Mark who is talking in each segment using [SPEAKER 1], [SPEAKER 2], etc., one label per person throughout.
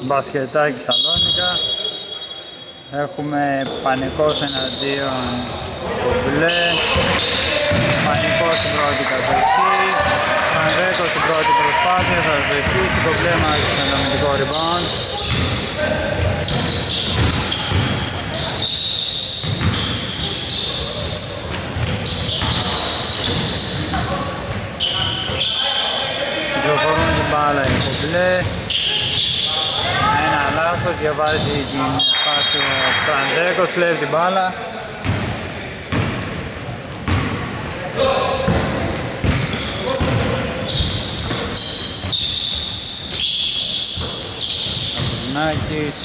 [SPEAKER 1] Μπασκετάκι Σαλόνικα. Έχουμε Πανικός εναντίον Κομπλέ. Πανικός στην πρώτη κατοχή. Πανδέκος στην πρώτη προσπάθεια, θα βοηθήσει. Κομπλέ μάλιστα με το αμυντικό rebound. Κυκλοφορούν την μπάλα οι Κομπλέ. Ένα λάθος, διαβάζει την φάση ο Πανδέκος, κλέβει την μπάλα. Νάκης,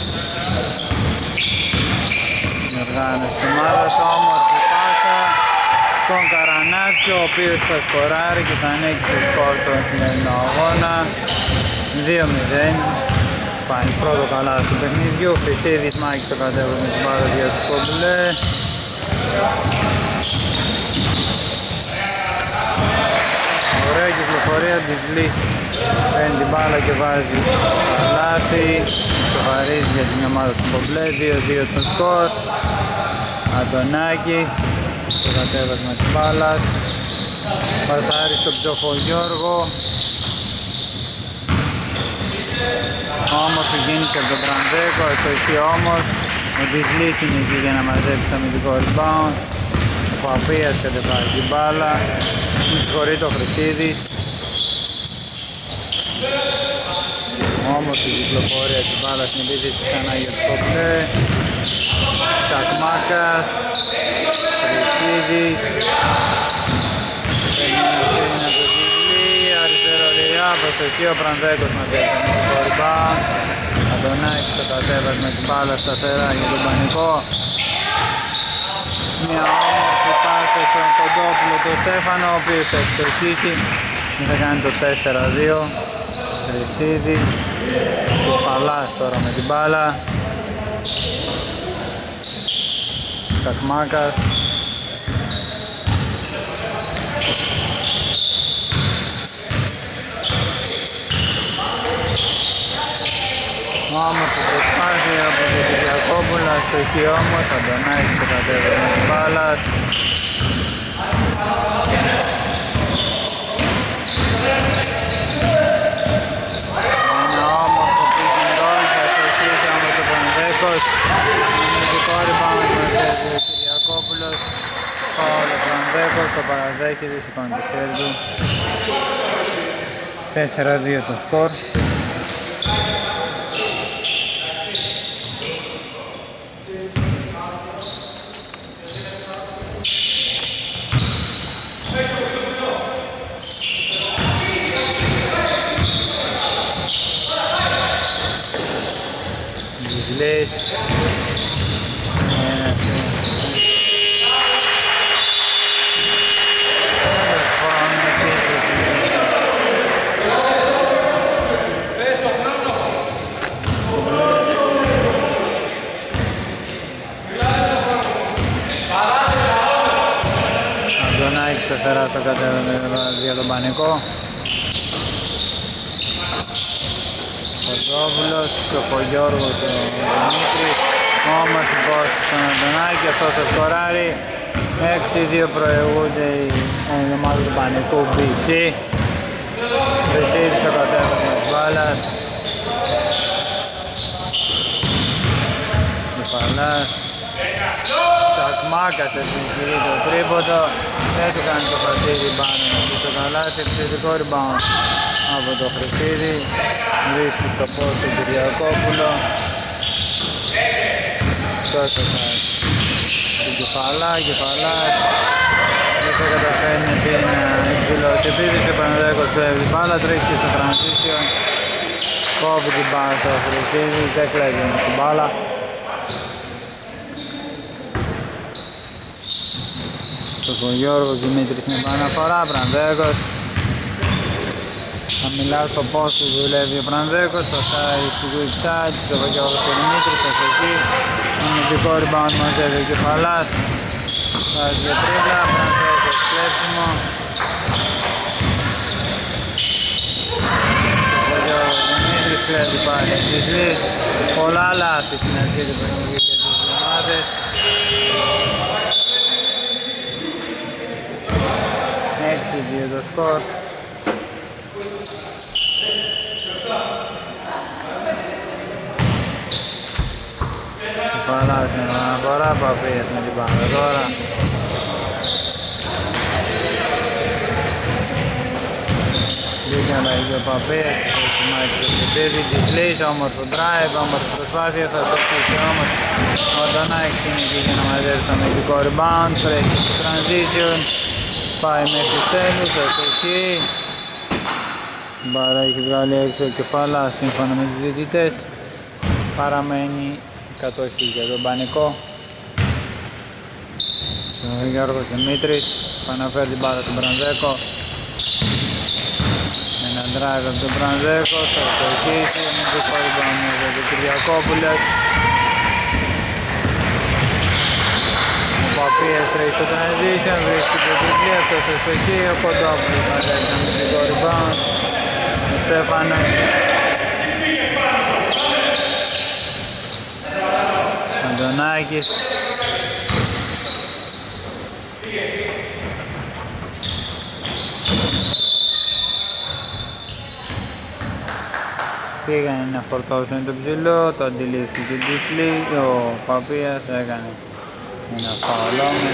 [SPEAKER 1] οργάνωση της ομάδας, όμορφη πάσα στον Καρανάτσιο, ο οποίος θα σκοράρει και θα ανοίξει το σκορ στον σημερινό αγώνα. 2-0, πάει πρώτο καλά του παιχνιδιού. Χρυσίδης Μάκης το κατέβασε με την μπάλα για τους Κομπλέ. Ωραία κυκλοφορία της Λύσης. Παίρνει την μπάλα και βάζει λάθη. Σοβαρίζει για την ομάδα του Κομπλέ. 2-2 το σκορ. Αντωνάκης το κατέβασμα της μπάλας. Πασάρι στον Ψόφο Γιώργο. Όμως η κίνηση από τον Πρανδέκο, ευτυχή όμως. Ο Ντισλής είναι εκεί για να μαζέψει το αμυντικό rebound. Ο Παπίας κατεβάζει την μπάλα. Μου συγχωρεί το Χρυσίδης. Όμως η κυκλοφορία της μπάλας στην επίθεση ξανά για το Κομπλέ. Τσακμάκας, Χρυσίδης. Αριστερό λιγά, προσοχή ο Πρανδέκος μας έκανε το rebound. Αντωνάκης το κατέβασε με την μπάλα σταθερά για τον Πανικό. Μια όμορφη πάσα στον Κοντόπουλο τον Στέφανο, ο οποίος θα εξτοχίσει και θα κάνει το 4-2. Χρυσίδης, Κουφαλάς τώρα με την μπάλα. Κακμάκας. Όμορφη προσπάθεια από τον Κυριακόπουλα, στοχή όμως, Αντωνάκης το κατέβασε με την μπάλα. Ένα όμορφο picking roll, θα στοχίσει όμως ο Πανδέκος. Αμυντικό rebound μαζεύει ο Κυριακόπουλος. Φάουλ ο Πανδέκος, το παραδέχεται, σηκώνει το χέρι του. 4-2 το σκορ. Αντωνάκης θα φέρα στο κατέβασε για τον Πανικό. Κοντόπουλος, ο Γιώργος, ο Δημήτρης. Όμως υπόση στον Αντωνάκη, αυτός θα σκοράρει. 6-2 προηγούνται η ομάδα του Πανικού BC. Χρυσίδης ο κατέβασε της μπάλας. Κουφαλάς. Τσακμάκας ευκαιρεί το τρίποντο. Δεν του κάνει το χαρτίδι πάνω με το καλάθι. Επιθετικό rebound από το Χρυσίδη. Βρίσκει στο πόδι του Κυριακόπουλο. Τόσο θα την Κεφαλάς. Δεν θα καταφέρνει την εκδηλώση επίθεση. Ο Παναδέκος κλέβει την μπάλα, τρέχει στο transition. Κόβει την μπάλα στο Χρυσίδης, δεν κλέβει την μπάλα. Ο Γιώργος Δημήτρης είναι επαναφορά, Παναδέκος. Χαμηλά στο post του δουλεύει ο Πρανδέκος, πασάει στη weak side, στο Γιώργος ο Δημήτρης, θα σωθεί. Αμυντικό rebound μαζεύει ο Κεφαλάς. Βάζει για τρίπλα, Πρανδέκος κλέψιμο. Ο Γιώργος Δημήτρης φέρει πάλι Δυσλής. Πολλά λάθη στην αρχή του παιχνιδιού για τις δύο ομάδες. 6-2 το σκορ. Κεφαλάς με αναφορά, Παπίας με την πάντα τώρα. Λίγη αλλαγή ο Παπίας, έχει μάχη το Φιντίδη, Δυσλής, όμορφο drive, όμορφη προσπάθεια, θα το φτύσει όμως. Ο Ντονάκης είναι εκεί για να μαζεύει το αμυντικό rebound, τρέχει στο transition, πάει μέχρι τέλους, εκεί. Μπάρα έχει βγάλει έξω ο Κεφαλάς σύμφωνα με τους διαιτητές. Παραμένει κατοχή για τον Πανικό. Ο Γιώργος Δημήτρης παναφέρει την μπάλα στον Μπραντζέκο. Ένα drive από τον Μπραντζέκο, θα κατοχύσει, με το rebound για τον Κυριακόπουλος. Ο Παπίας τρέχει στο transition, βρίσκει το Τρικλή, αυτός στο εκεί, ο Κοντόπουλος μαζεύει ένα μυστικό rebound. Ο Στέφανος. Αντωνάκης. Πήγανε να φορτώσουν το ψηλό, το αντιλήφθηκε του Δυσλή, ο Παπίας έκανε ένα φαουλόμες.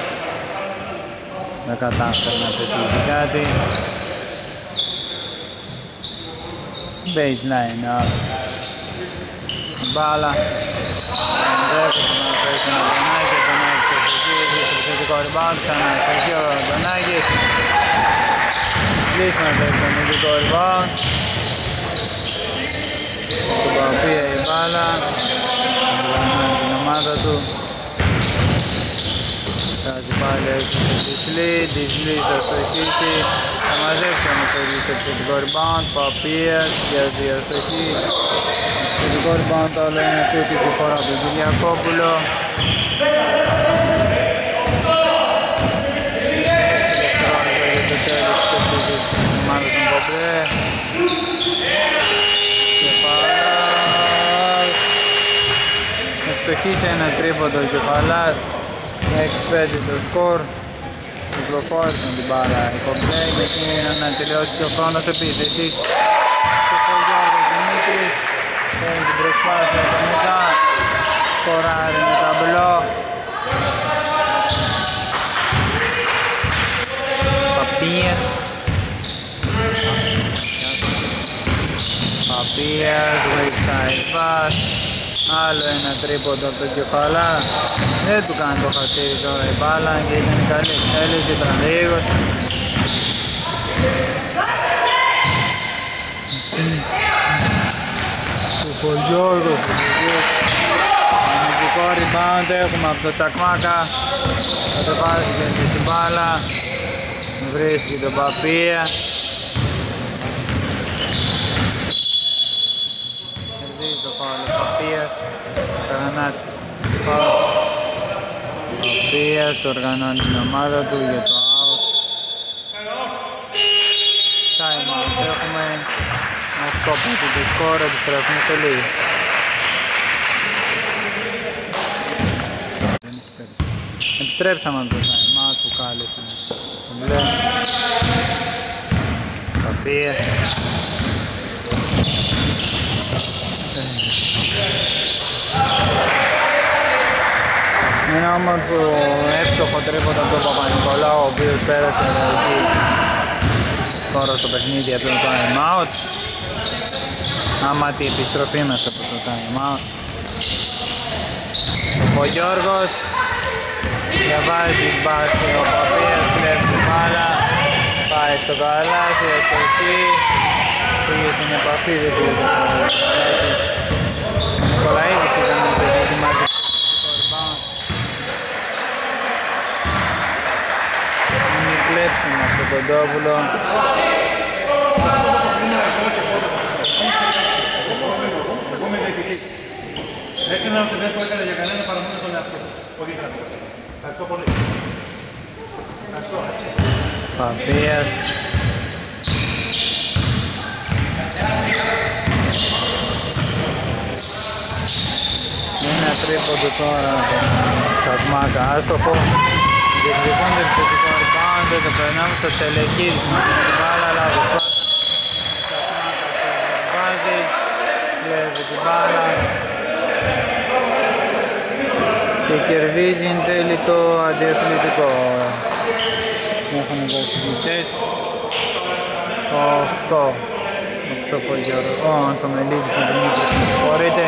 [SPEAKER 1] Δεν κατάφερε να πετύχει κάτι. Baseline up. Μπάλα. Να πέσει ένα Αντωνάκη, τον Άκης στο επιθετικό rebound, ξανά στο εκεί ο Αντωνάκης. Κλείσμα το επιθετικό rebound. Στον Παπία η μπάλα. Την ομάδα του. Κάτσε πάλι έξω στο Δυσλή, Δυσλή θα στοχίσει. Θα μαζέψει όμως το επιθετικό rebound, Παπίας για δύο στοχή. Το rebound όλο είναι τούτη τη φορά από τον Κυριακόπουλο. Το τέλος της ομάδας των Κομπρέ. Κεφαλάς. Ευστοχήσε ένα τρίποντο ο Κεφαλάς. 6-5 το σκορ. Κυκλοφόρησαν την μπάλα η Κομπρέ. Μέχρι να τελειώσει και ο χρόνος επίθεσης. Και ο Γιώργος Δημήτρης. Παίρνει την προσπάθεια από μετά, σκοράρει με ταμπλό. Παπίας. Παπίας, wayside pass. Άλλο ένα τρίποντο από τον Κεφαλά. Δεν του κάνει το χατήρι τώρα η μπάλα και ήταν καλή εκτέλεση, ήταν λίγος. Ο Γιώργος, αμυντικό rebound έχουμε από το Τσακμάκα. Θα το βάζει και στην μπάλα. Βρίσκει τον Παπία. Κερδίζει το φάουλ ο Παπίας. Καρανάτσης. Παπίας οργανώνει την ομάδα του για το out. Time out έχουμε. Αυτό που το σκορ, επιστρέφουμε στο λίγο. Επιστρέψαμε από το time out που κάλεσε τον Μπλε. Παπίες. Ένα όμορφο εύστοχο τρίποντο από τον Παπα-Νικολάου, ο οποίος πέρασε εκεί τώρα στο παιχνίδι από το time out. Άμα την επιστροφή μας από το time out. Ο Γιώργος διαβάζει την μπάση, ο Παπίας κλέβει την μπάλα, πάει στο καλάθι, στο εκεί, πήγε στην επαφή, δεν πήγε το καλάθι. Ο Νικολαίδης ήταν να ετοιμάζει το rebound. Είναι κλέψιμο από τον Κοντόπουλο.
[SPEAKER 2] Έκανα ότι δεν το έκανε για κανένα παρά μόνο τον εαυτό του. Όχι για κανένα. Ευχαριστώ πολύ. Ευχαριστώ.
[SPEAKER 1] Παπίας. τρίποντο τώρα τον Τσακμάκα, άστοχο. Διεκδικούν το επιθετικό rebound, το περνάμε στο Τσελεκίδης με την μπάλα, λάθος πάσα. Τσακμάκας βάζει, κλέβει την μπάλα και κερδίζει εν τέλει το αντιαθλητικό. Έχουν οι βασιλιστές 8 ο Ανθομελίδης με την Νίκη, με συγχωρείτε.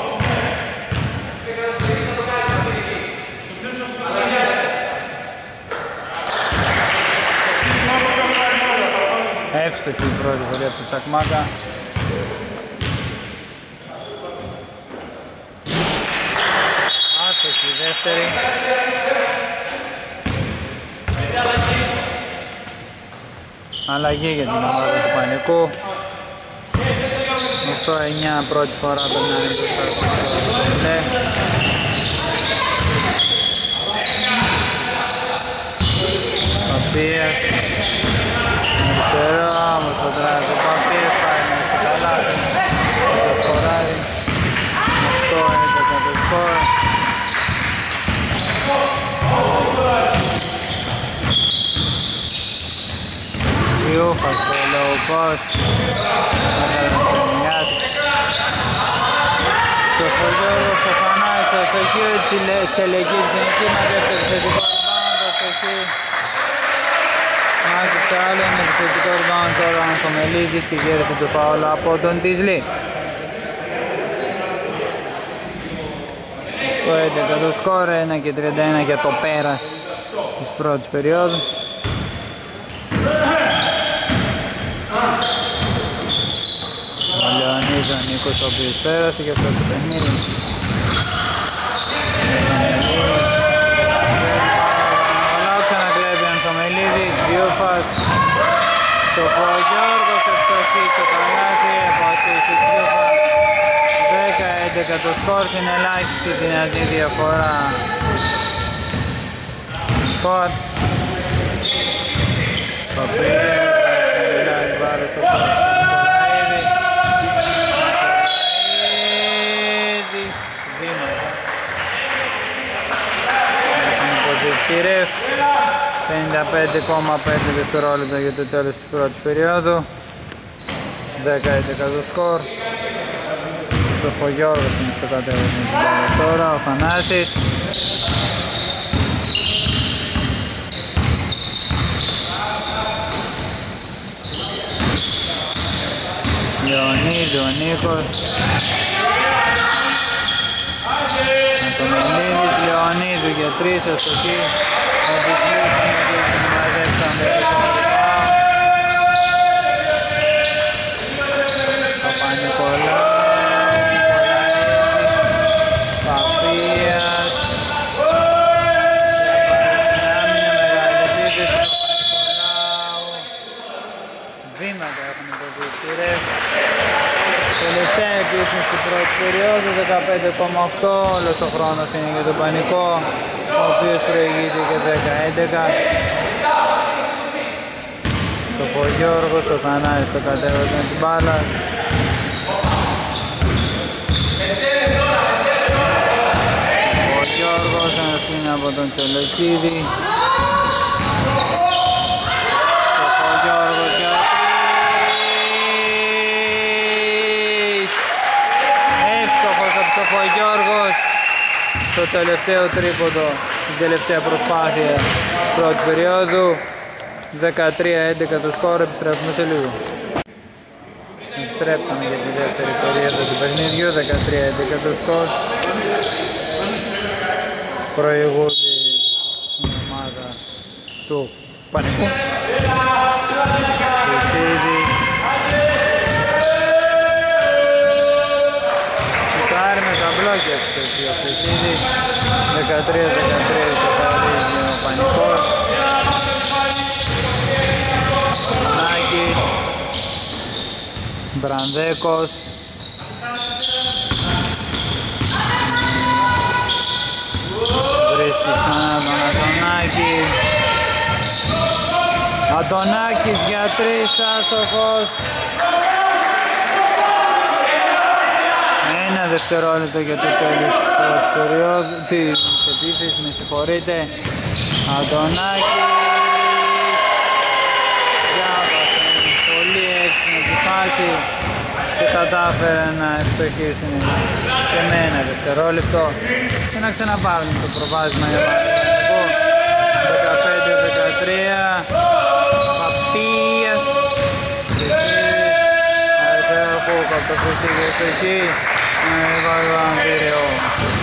[SPEAKER 1] Εύστοχη η πρώτη βολή από τον Τσακμάκα. Άστοχη η δεύτερη. Αλλαγή για την ομάδα του Πανικού. 8-9 πρώτη φορά περνάνε μπροστά στο Πελέ. Παπίας. Αριστερό, όμως το τράβει το Παπίας, πάει μέσα στο καλάθι. Το σκοράρει. 8-11 το σκορ. Τσιούφας στο low post. Σοφογιώργος, ο Φανάης, ο Στοχίου, Τσελεκίδης είναι εκεί, μαζεύει το επιθετικό rebound, ο Στοχίου μάζεψε άλλο ένα επιθετικό rebound τώρα ο Ανθομελίδης και γύρισε το φάουλ από τον Τισλή. Το 11 το σκορ, 1 και 31 για το πέρας της πρώτης περίοδου. Ο Λεωνίδης ο Νίκος ο οποίος πέρασε για αυτό το παιχνίδι. Ολάου ξανακλέβει ο Ανθομελίδης, Ζιούφας, Σοφογιώργος, ευστοχή το καλάθι, αποσύχει Ζιούφας. 10-11 το σκορ, είναι ελάχιστη δυνατή διαφορά. Σκορ. Παπίας, μιλάει βάρος το Νικολαίδη. Νικολαίδης, βήματα. Έχουν υποζήψει ρεφ. 55,5 δευτερόλεπτα για το τέλος της πρώτης περίοδου. 10-11 το σκορ. Ο Σοφογιώργος είναι στο κατέβασμα την μπάλα τώρα, ο Θανάσης. Λεωνίδη, ο Νίκος. Ανθομελίδης, Λεωνίδου για 3 αστοχή. Ο Τισλής είναι εκεί που μαζεύει τον τελικό rebound. Παπα-Νικολάου, Παπίας. Άμυνα μεγάλη επίθεση, Παπα-Νικολάου. Βήματα έχουν υποδείξει ρεφ. Τελευταία επίθεση στην πρώτη περίοδου, 15,8, όλος ο χρόνος είναι για τον Πανικό, ο οποίος προηγείται και 10-11. Σοφογιώργος, ο Θανάης το κατέβασμα της μπάλας. Ο Γιώργος αναστήνει από τον Τσελεκίδη. Σοφογιώργος για 3. Εύστοχος από Σοφογιώργος στο τελευταίο τρίποντο, στην τελευταία προσπάθεια πρώτη περίοδου. 13-11 το σκορ, επιστρέφουμε σε λίγο. Επιστρέψαμε για τη δεύτερη περίοδο του παιχνιδιού, 13-11 το σκορ. Προηγούνται η ομάδα του Πανικού. Χρυσίδης. Σουτάρει με τα μπλόκια του ο Χρυσίδης. 13-13 ισοφαρίζει ο Πανικός. Νάκης. Μπρανδέκος. Βρίσκει ξανά τον Αντωνάκη. Αντωνάκης για 3, άστοχος. 1 δευτερόλεπτο για το τέλος της πρώτης περίοδου, της επίθεσης, με συγχωρείτε. Αντωνάκης διάβασε πολύ έξυπνη τη φάση και κατάφερε να ευστοχίσει σε με ένα δευτερόλεπτο και να ξαναπάρουν το προβάδισμα για Παναθηναϊκό. 15-13 Παπίας αριστερό χούκ από το χρυσή και ευστοχή Βαγκύριο.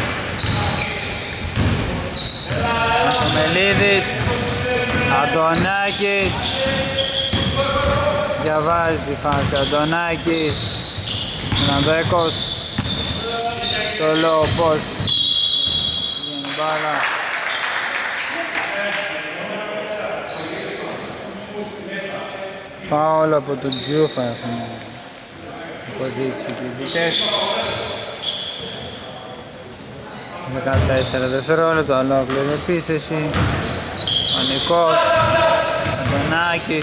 [SPEAKER 1] Μελίδης, Αντωνάκης διαβάζει τη φάση, Αντωνάκης Νανδέκος στο low post βγαίνει μπάλα. Φάουλ από τον Τζιούφα έχουν αποδείξει και οι δυτές. 14 δευτερόλεπτα, ολόκληρη επίθεση. Πανικός, Αντωνάκης.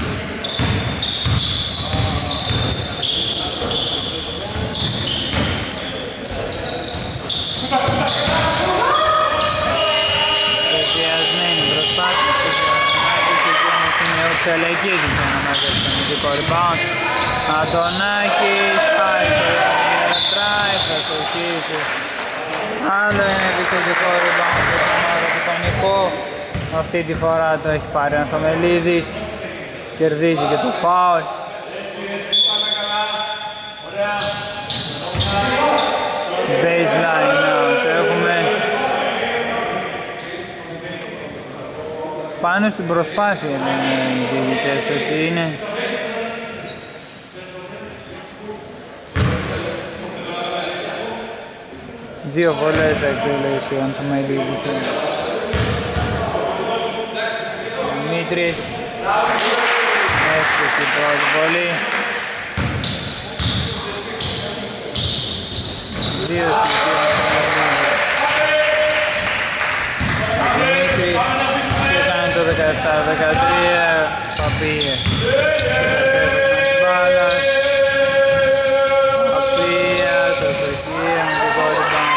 [SPEAKER 1] Εστιασμένη προσπάθεια του Αντωνάκης, εκεί όμως είναι ο Τσελεκίδης για να μαζέψει τον ειδικό rebound. Αντωνάκης πάει στο drive, θα στοχίσει. Άλλο ένα επιθετικό rebound για τον ομάδα του Πανικό. Αυτή τη φορά το έχει πάρει ο Ανθομελίδης. Κερδίζει και το φάουλ. Baseline out. Έχουμε πάνω στην προσπάθεια, λένε οι διαιτητές ότι είναι. Δύο βολές θα εκτελέσει ο Ανθομελίδης. Δημήτρης. Εύστοχη πρώτη βολή. Δύο στις δύο. Δημήτρης και κάνει το 17-13. Παπίε. Μπάλας. Παπίας, αστοχή, αμυντικό rebound.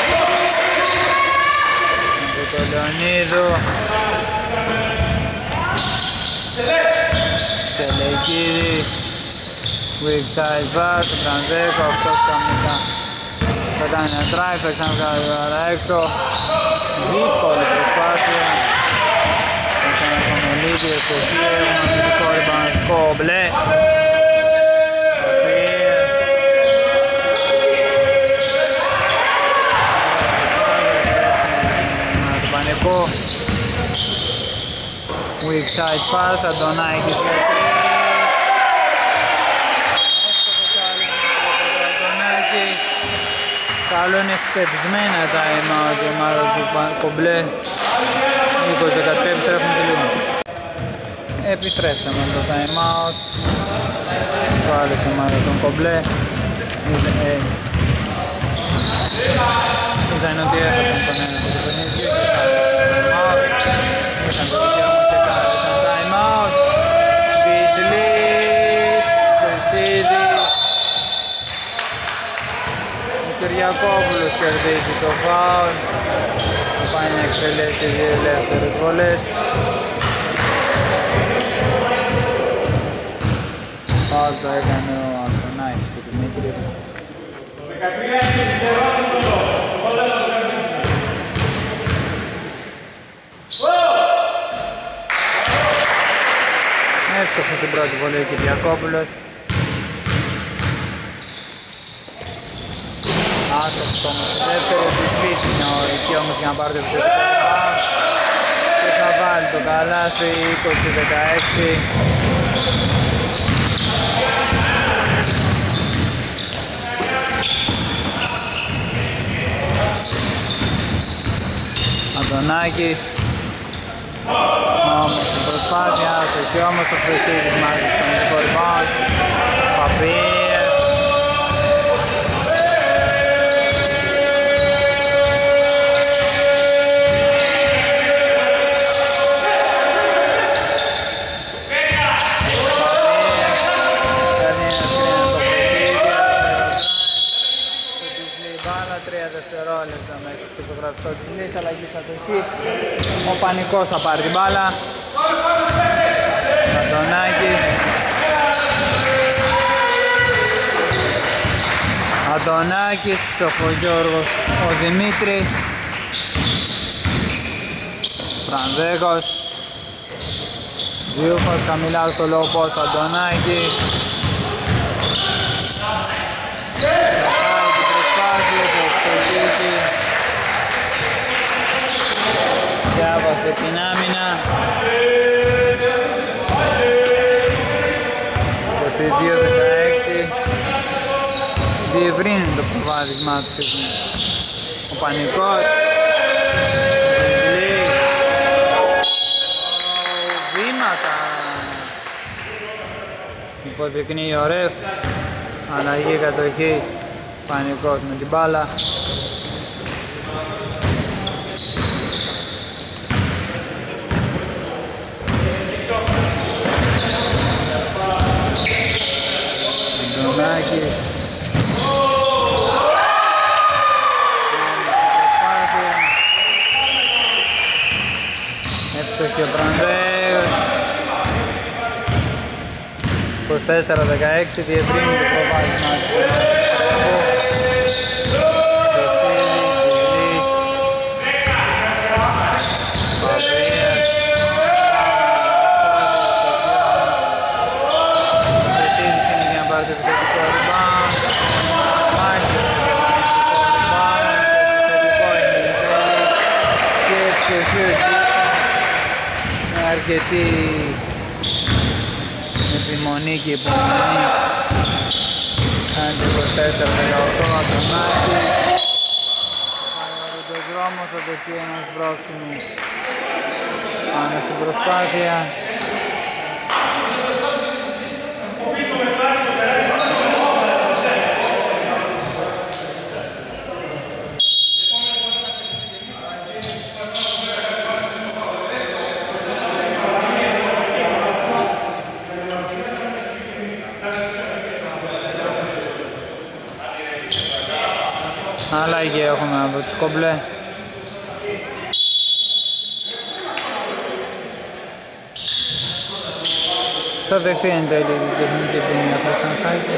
[SPEAKER 1] Από τον Λεωνίδου. Τελεκίδη, weak side pass, ο Τρανζέκο, αυτός καμικά θα κάνει ένα drive, θα ξαναβγάλει τώρα έξω. Δύσκολη προσπάθεια. Θα κάνει Κομελίδη, ευστοχή, αμυντικό ρημπανικό μπλε. Το πανικό. Weak side pass, Αντωνάκης για τρεις. Εύστοχος άλλο είναι το Αντωνάκης. Καλό είναι σπετισμένα τα time-out η ομάδα του Κομπλέ. 20-13 επιστρέφουμε σε λίγο. Επιστρέψαμε το time-out. Το άλλο στην ομάδα των Κομπλέ. Ήταν ότι έχασαν τον ένα από το παιχνίδι. Είχαν το δικαίωμα. Κυριακόπουλος κερδίζει το φάουλ. Θα πάει να εκτελέσει δύο ελεύθερες βολές. Φάουλ το έκανε ο Αντωνάκης και Δημήτρης. Εύστοχος στην πρώτη βολή ο Κυριακόπουλος. Άστοχος όμως το δεύτερο της φύσης είναι εκεί όμως για να πάρει το επιθετικό rebound και θα βάλει το καλάθι 20-16. Αντωνάκης όμως την προσπάθεια, άστοχη όμως ο Χρυσίδης μάζει στον επιθετικό rebound. Παπίες. Πανικός θα πάρει την μπάλα. Αντωνάκης. Αντωνάκης, Ψοφογιώργος, ο Δημήτρης. Φρανδέκος. Ζιούφος χαμηλά στο low post, Αντωνάκης. Θα πάρει την προσπάθεια, θα εξελίσει. Διάβασε την άμυνα. 22-16. Διευρύνει το προβάδισμά του ο Πανικός. Βήματα. Υποδεικνύει ο ρεφ. Αλλαγή κατοχής. Πανικός με την μπάλα. Αντωνάκης. Εύστοχη ο Πρανδέος. 24-16, διευρύνει το προβάδισμά του. Αρκετή επιμονή και υπομονή. Κάνει 24-18 Αντωνάκη. Το δρόμο θα δεχτεί ένας μπρόξιμος πάνω στην προσπάθεια. Αλλαγή έχουμε από τους Κομπλέ. Θα δεχθεί εν τέλει την τεχνική ποινή από τον Σάκη.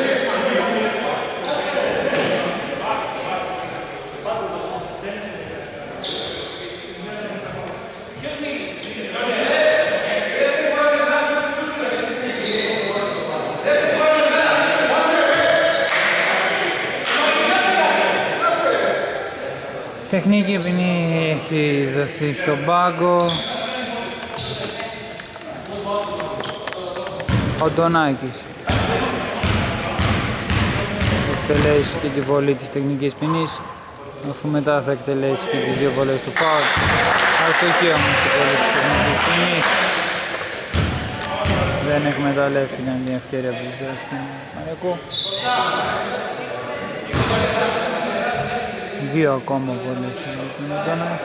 [SPEAKER 1] Τεχνική ποινή έχει δοθεί στον πάγκο. Ο Ντονάκης εκτελέσει και τη βολή της τεχνικής ποινής, αφού μετά θα εκτελέσει και τις δύο βολές του φάουλ. Αστοχή όμως η βολή της τεχνικής ποινής. Δεν εκμεταλλεύτηκαν την ευκαιρία που τους Πανεκού. Δύο ακόμα βολές του Ντονάκη.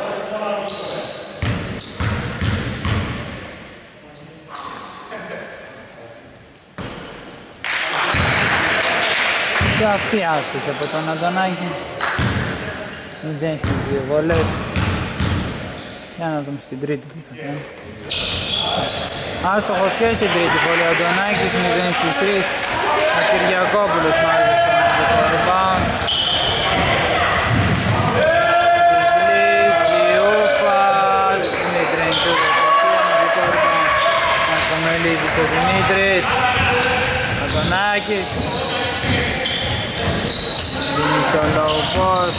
[SPEAKER 1] Και αυτή άστοχη από τον Αντωνάκη. Δεν στις δύο βολές. Για να δούμε στην τρίτη τι θα κάνει. Άστοχος και στην τρίτη βολή ο Αντωνάκης, 0-3. Ο Κυριακόπουλος μάλιστα με το rebound. Διούφας, Δημήτρης του Μασχομελίδης ο Δημήτρης. Αντωνάκης. Δίνει στο low post.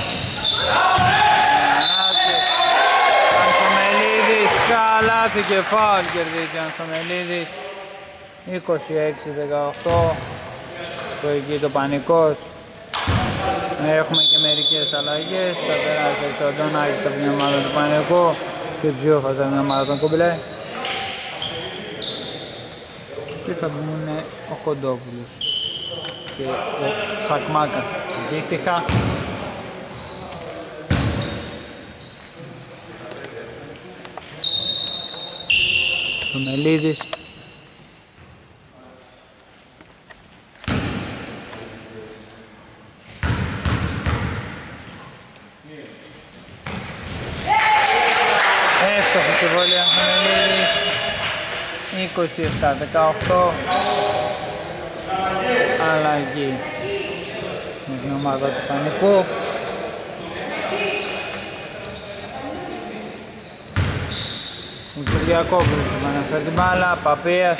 [SPEAKER 1] Ανθομελίδης, καλάθι και φάουλ κερδίζει ο Ανθομελίδης. 26-18. Το εκεί το Πανικός. Έχουμε και μερικές αλλαγές. Θα περάσει έξω ο Αντωνάκης από την ομάδα του Πανικού και ο Τζιόφας από την ομάδα των Κομπλέ. Και θα μπουν ο Κοντόπουλος και ο Σακμάκας αντίστοιχα. Ο Μελίδης. Εύστοχη στη βόλια. 27-18. Αλλαγή με την ομάδα του Πανικού. Ο Κυριακόπουλος θα αναφέρει την μπάλα, Παπίας.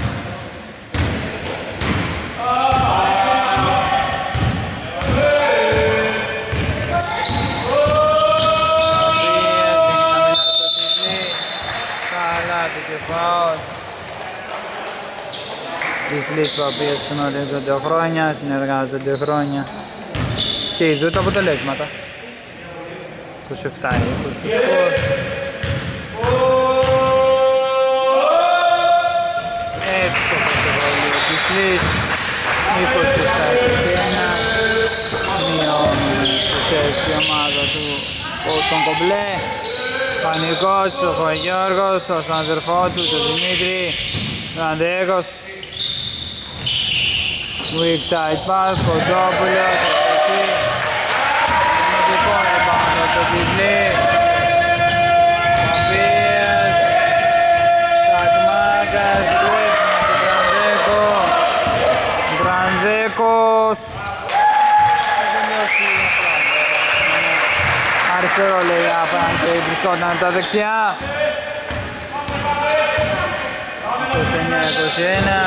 [SPEAKER 1] Τις Παπίες γνωρίζονται χρόνια, συνεργάζονται χρόνια και ειδού τα αποτελέσματα. 27-20 του σκορ. Εύστοχο το βρολίο της Λύς, 27-21. Μειώνουμε στους 6 η ομάδα των Κομπλέ. Πανικός, ο Χωγιώργος, ο αδερφό του, ο Δημήτρη, ο Αντέγος. Weak side pass, Κοντόπουλος, εκεί. Δημοτικό επάνω το Τιβλή. Παπίας, Σακμάκας, Γκρέτσμα του Μπρανδέκος. Αριστερό λέει απέναντι, βρισκόταν από τα δεξιά. 29-21.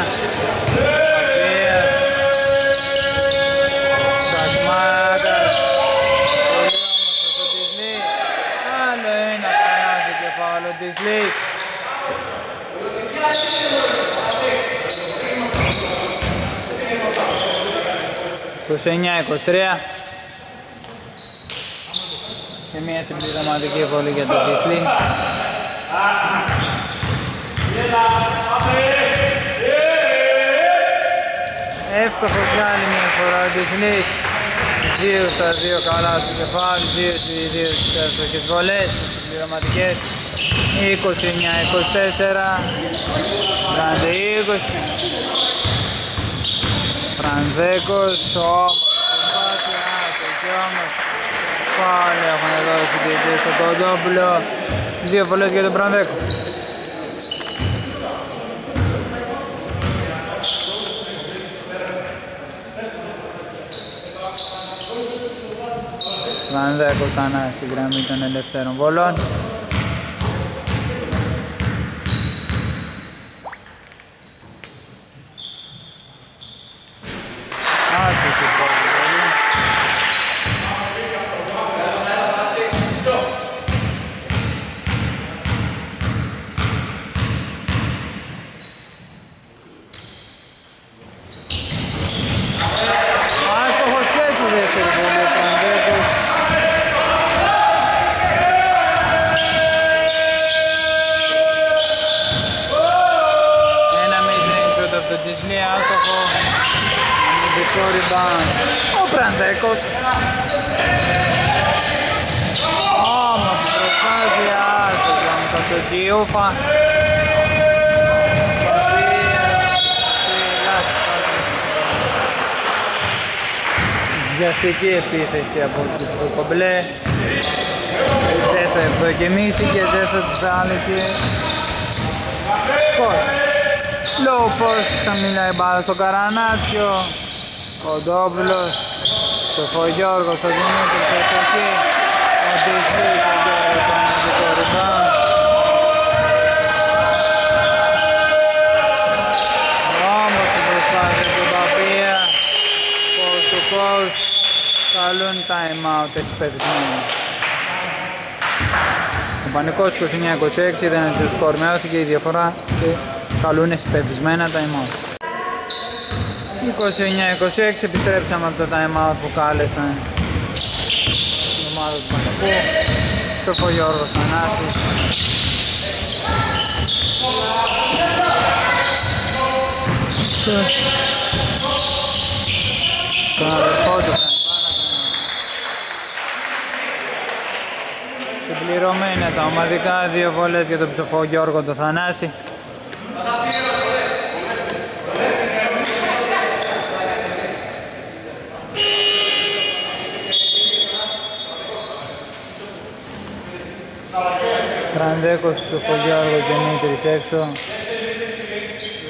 [SPEAKER 1] Σακμάκας. Πολύ όμορφο το Τισλή. Άλλο ένα καλάθι κεφάλαιο Τισλή. Το 29-23. Και μια συμπληρωματική βολή για το Τισλή. Εύστοχος για άλλη μια φορά ο Τισλής. 2 στα 2 καλά στο κεφάλι, 2 στις 2 στις εύστοχες βολές, συμπληρωματικές. 29-24. Μπραντε 20. Φρανδέκος, πάλι έχουν δώσει και στο Κοντόπουλο. 2 βολές για τον Μπρανδέκο. Μπρανδέκος ξανά στη γραμμή των ελευθέρων βολών. Ο Μπραντέκος. Όμορφη προσπάθεια, άστος όμως από τον Τζιούφα. Βιαστική επίθεση από το Κομπλέ. Δεν θα ευδοκιμήσει και δεν θα τους άλεγε. Low post, θα μιλάει μπάλα στο Καρανάτσιο. Κοντόπουλος, στο Φωγιώργο, στο Δημήτρη, στο Σοφή. Ο Τισλής, ο Γιώργος, το αμυντικό rebound. Όμως η προσπάθεια του Παπία. Post to post. Καλούν time out εξυπηρετημένοι. Ο Πανικός 29-26 ήταν το σκορ, μειώθηκε η διαφορά και καλούν εσπευισμένα time out. 29-26 επιστρέψαμε από το time out που κάλεσαν την ομάδα του Πανικού. Στο Φωγιώργος Θανάσης. Στον αδερφό του συμπληρωμένα τα ομαδικά, 2 βολές για τον ψοφό Γιώργο το Θανάση. Κρανδέκος, Ψοφογιώργος, Δημήτρης έξω.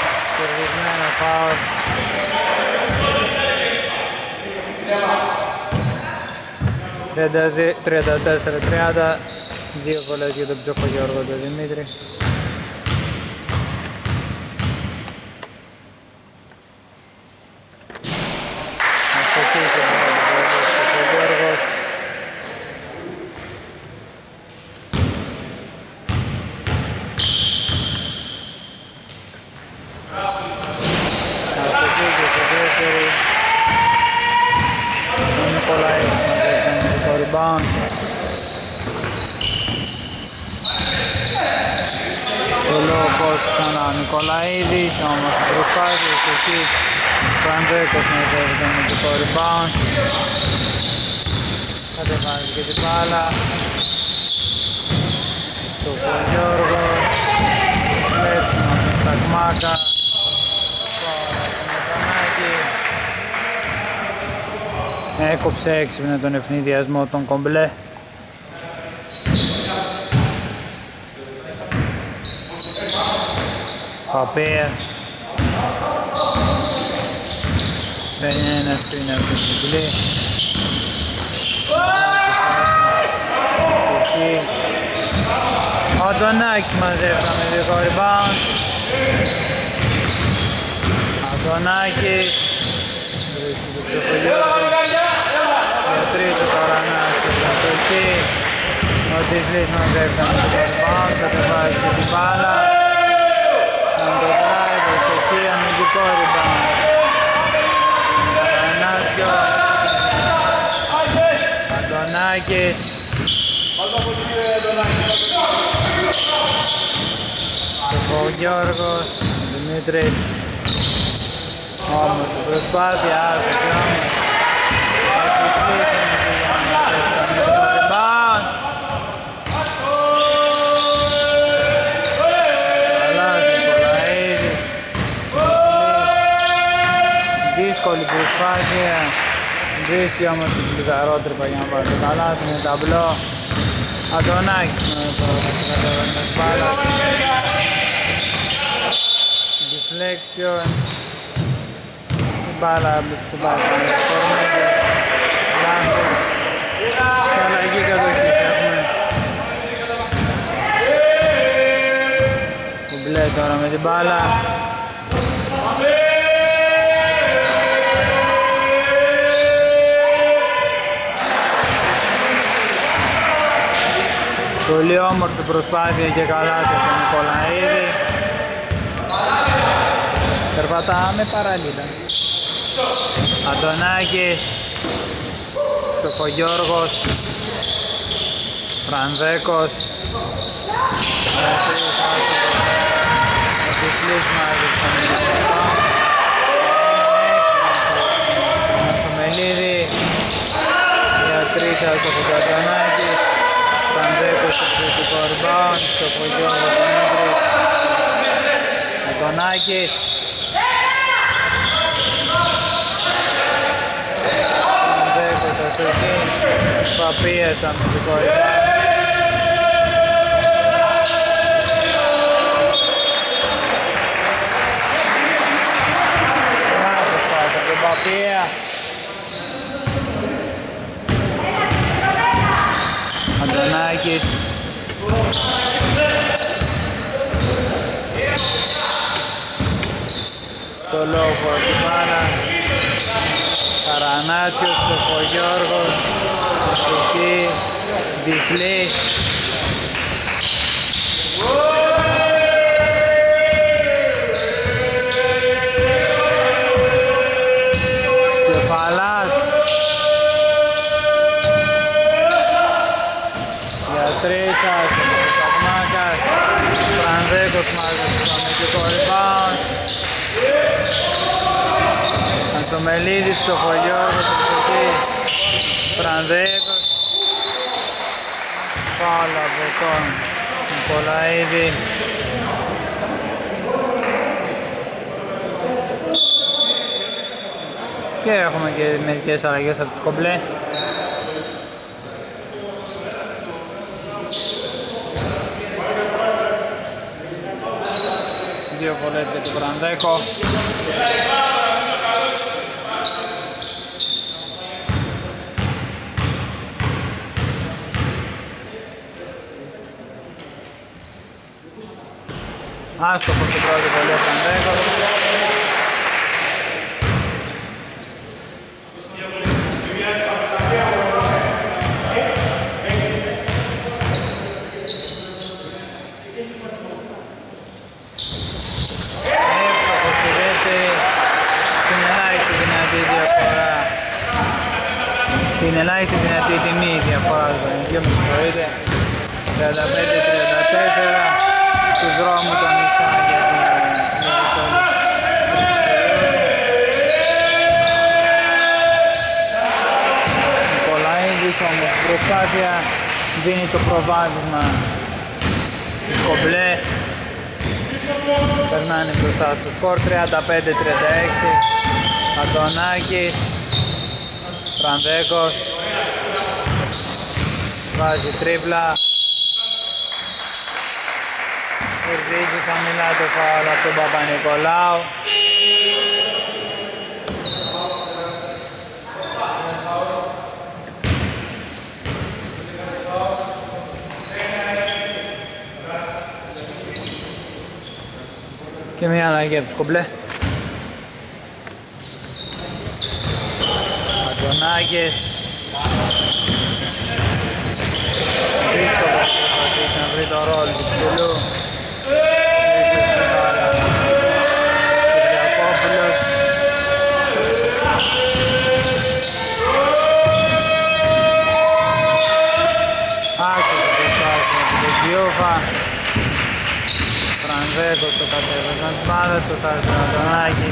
[SPEAKER 1] Κερδισμένο φάουλ 34-30, δύο βολές για τον Ψοφογιώργο τον Δημήτρη. Νικολαίδης, όμως προσπάθησε εκεί Φραντζέκος να ζεύει τον ειδικό rebound. Κατεβάζει και την μπάλα του Γιώργος, κλέψιμο με τα Κμάκα, έκοψε έξυπνα τον ευνηδιασμό των Κομπλέ. Παπέας παίρνει ένα σκριν από την Κυκλή. Ο Αντωνάκης μαζεύταμε δύο rebound. Αντωνάκης βρίσκει το Ψοφογιώργο για τρίτο τώρα να στο εκεί. Ο Τισλής μαζεύταμε δύο rebound, κατεβάζει και την μπάλα. Το drive, στο εκεί, αμυντικό rebound. Ανάσιο. Αντωνάκης. Ψοφογιώργος, Δημήτρης. Όμως η προσπάθεια, άρχεται και όμως. Δύσκολη προσπάθεια, βρίσκει όμως την πληθαρότρυπα για να πάρει το καλάθι, είναι ταμπλό. Αντωνάκης με το κατεβαίνει με σπάλα. Deflection. Την μπάλα του μπάλα. Λάθος. Και αλλαγή κατοχής έχουμε. Κουμπλέ τώρα με την μπάλα. Πολύ όμορφη προσπάθεια και καλά από τον Νικολαίδη. Περπατάμε παραλίλα. Αντωνάκης, Ψοφογιώργος, Φρανζέκος. Ο Τισλής μάλιστα με την μπάλα. Ο Μελίδη για τρίτα από τον Αντωνάκη. Φρανζέκος στο κριτικό rebound, στο Ψοφογιώργο Δημήτρη. Αντωνάκης. Φρανζέκος στο εκεί. Παπίας στο αμυντικό rebound. Λάθος πάσα από τον Παπία. Αντωνάκης. Το λόγο του Μάνα. Καρανάτιος, Ψοφογιώργος, εκεί, Τισλής. Κεφαλάς. Γιατρίσας, Σαγμάκας, Φρανζέκος μάζεψε το αμυντικό rebound. Αντομελίδης, Ψοφογιώργος, Φρανζέκος. Φάουλ από τον Νικολαίδη. Και έχουμε και μερικές αλλαγές από τους Κομπλέ. Δύο βολές για τον Φρανζέκο. Άστοχο στην πρώτη βολή ο Φρανδέκος. Εύστοχο στη δεύτερη. Στην ελάχιστη δυνατή διαφορά. Στην ελάχιστη δυνατή τιμή διαφορά του Πανηγείου, με συγχωρείτε. 35-34 του δρόμου των Ισά για την Νικολαίδης, όμως η προσπάθεια δίνει το προβάδισμα στη Κομπλέ. Περνάνε μπροστά στο σκορ 35-36. Αντωνάκης, Φρανδέκος βάζει τρίπλα. Κερδίζει χαμηλά το φάουλ από τον Παπα-Νικολάου. Και μια αλλαγή από τους Κομπλέ. Αντωνάκης. Δύσκολο προσπαθήσει να βρει το ρόλο του ψηλού. Κυριακόπουλος. Άκουσε το σπάσιμο από τον Γιώφα. Φρανδέκος το κατέβασμα της μπάλας, το σάρει τον Αντωνάκη.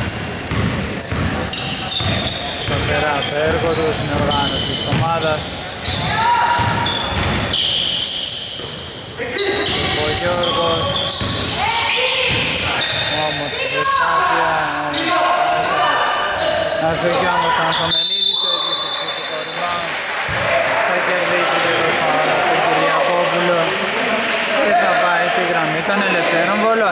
[SPEAKER 1] Σταθερά το έργο του στην οργάνωση της ομάδας. Ο Γιώργος. Όμως η προσπάθεια να φύγει όμως ο Ανθομελίδης, το έδειξε στο κορυμπάν. Θα κερδίσει και το φάουλ από τον Κυριακόπουλο και θα πάει στη γραμμή των ελευθέρων βολών.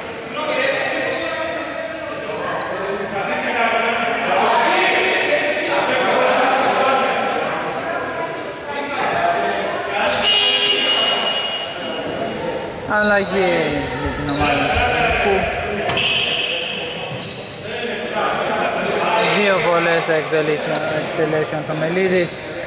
[SPEAKER 1] Αλλαγή για την ομάδα του. Δύο βολές θα εκτελέσει ο Ανθομελίδης.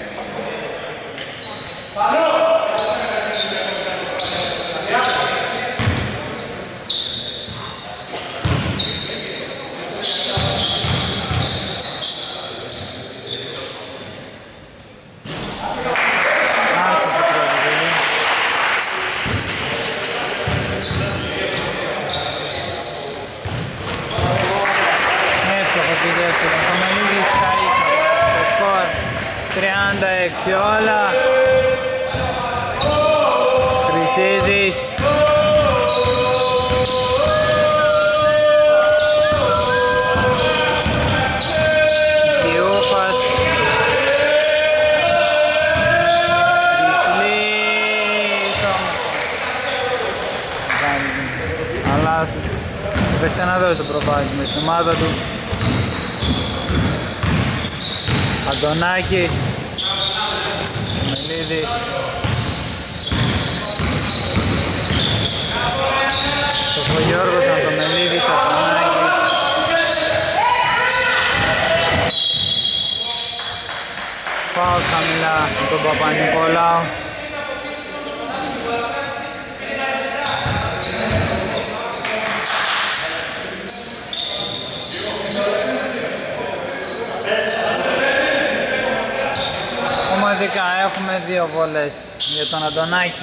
[SPEAKER 1] Όλα Χρυσίδης Κιούφας αλλά θα ξαναδώσει το προβάδισμα στην ομάδα του. Αντωνάκης Μελίδης. Το Γιώργος Ανθομελίδης, Αντωνάκης. Πάω χαμηλά τον Παπα-Νικολάου. Ομαδικά έχουμε δύο βολές για τον Αντωνάκη.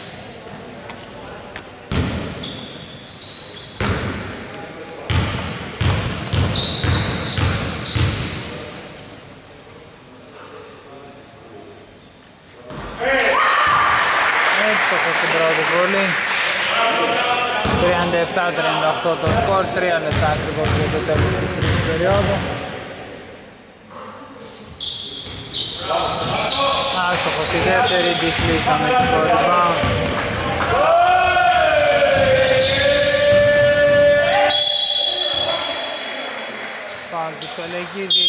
[SPEAKER 1] Εύστοχο στην πρώτη βολή. 37-38 το σκορ, 3 λεπτά ακριβώς για το τέλος της τρίτης περίοδου. Άστοχο στη δεύτερη, της λύσαμε στην πρώτη rebound. Φάουλ του Τσολεκίδη.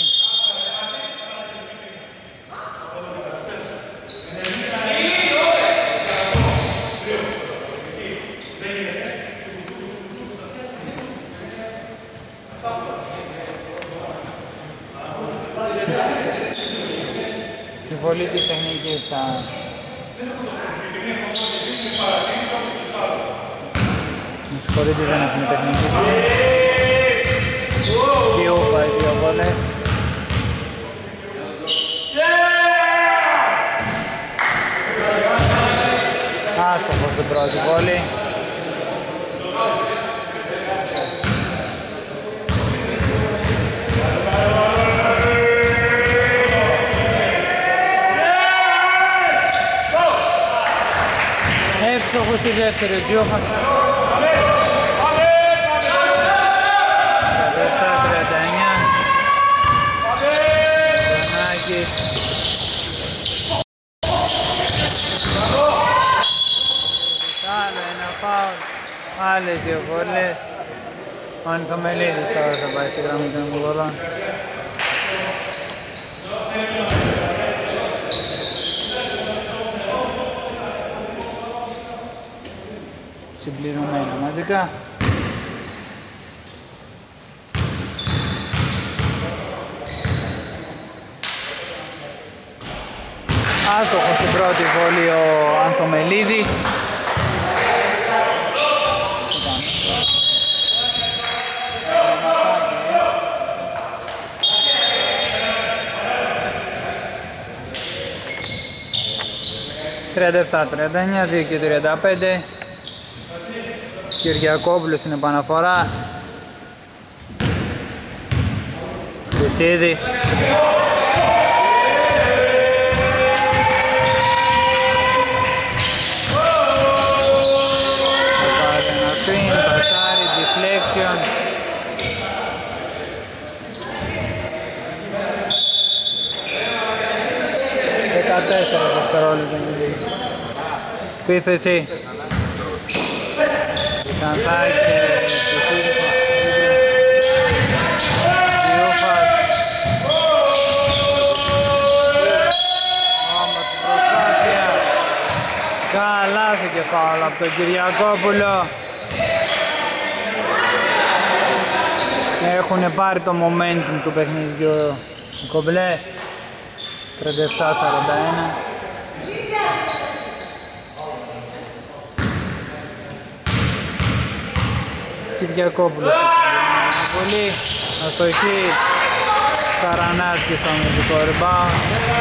[SPEAKER 1] Η βολή της τεχνικής θα... Με συγχωρείτε, δεν έχουμε τεχνική. Τσιούφας, 2 βόλες. Άστοχος στην πρώτη βόλη. Εύστοχος στη δεύτερη, ο Τζιούφας. 37-39. Ζωνάκης. Άλλο ένα φάουλ. Άλλες 2 βόλες. Ο Ανθομελίδης τώρα θα πάει στη γραμμή των βολών. Συμπληρωμένα μαζικά. Άστοχος στην πρώτη βόλη ο Ανθομελίδης. «37-39, 2 και 35». Κυριακόπουλος στην επαναφορά. Χρυσίδης. Πασάρι, deflection. Δεκατέσσερα δευτερόλεπτα. Επίθεση. Ξανθάκη και Χρυσίδης. Διούφας. Όμορφη προσπάθεια. Καλάθη και φάουλ από τον Κυριακόπουλο. Έχουν πάρει το momentum του παιχνιδιού οι κομπλέ. 37-41. Κυριακόπουλος πολύ αστοχή. Καρανάτσκι στο αμυντικό rebound.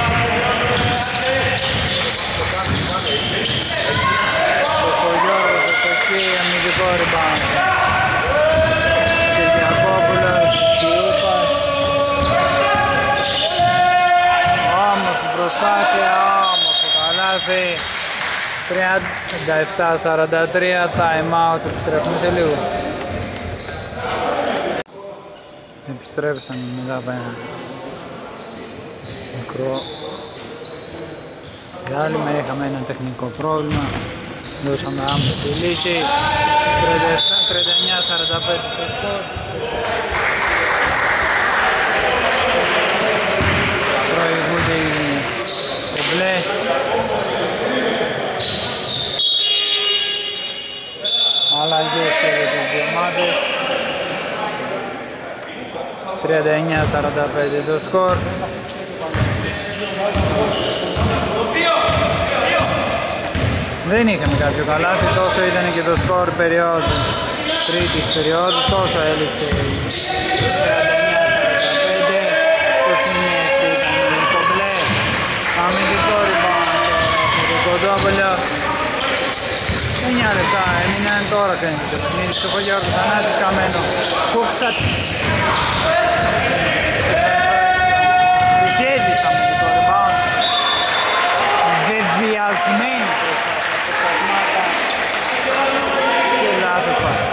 [SPEAKER 1] Ο Χωριώρος αστοχή, αμυντικό rebound. Κυριακόπουλος, Κιούφας. Όμορφη προσπάθεια, όμορφο καλάθι. 37-43, time out, επιστρέφουμε σε λίγο. Επιστρέψαμε μετά από ένα μικρό διάλειμμα, είχαμε ένα τεχνικό πρόβλημα, δώσαμε άμεση λύση. 39-45 στο σκορ. Προηγούνται οι κομπλέ. Αλλαγές και για τις δύο ομάδες. 39-45 το σκορ. Δεν είχαμε κάποιο καλάθι, τόσο ήταν και το σκορ περίοδου, τρίτης περίοδου, τόσο έλειξε η 39-45. Το σημείο έτσι ήταν η κομπλέ, αμυντικό rebound από το Κοντόπουλο. 9 λεπτά έμειναν, τώρα κρίνεται το παιχνίδι στο Χωριώργο Θανάσης Καμένο. Κούξατ. Ζέδι θα με το rebound. Βεβαιασμένη προσπάθεια και λάθος πάσα.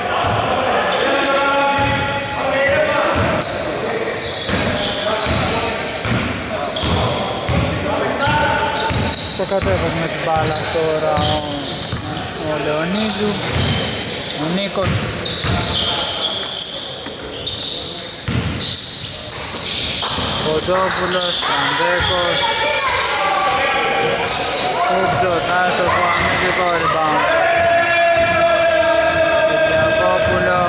[SPEAKER 1] Το κατέβασμα την μπάλα τώρα ο Λεωνίδου, ο Νίκος. Κοντόπουλος, Αντέκος, Κούτζος, άστοχο, αμυντικό rebound. Κυριακόπουλο,